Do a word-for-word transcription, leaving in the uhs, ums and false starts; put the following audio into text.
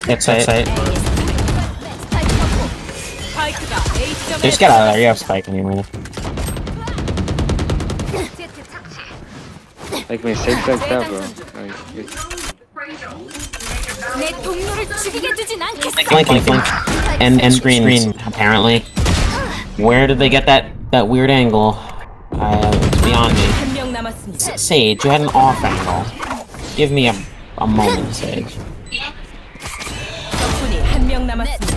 It's it. Just get out of there. You have Spike anyway. Like my safe like that, bro. Like, blink, blink, and and screen, screen. Apparently, where did they get that that weird angle? Uh, it's beyond me. S Sage, you had an off angle. Give me a a moment, Sage.